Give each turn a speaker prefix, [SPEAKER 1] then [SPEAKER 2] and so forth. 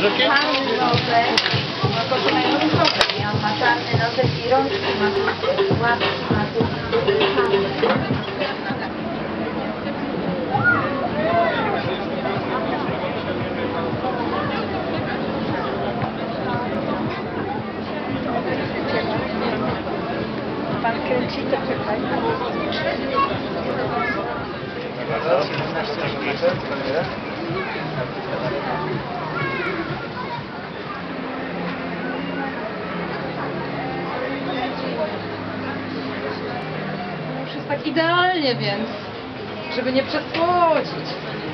[SPEAKER 1] nożykiem?
[SPEAKER 2] Czarny nosek, no to mają różowe, nie? On ma czarny nosek i rączki ma tu, łapki ma tu. Pan kręci, to czekaj.
[SPEAKER 3] Już jest tak idealnie, więc żeby nie przesłodzić.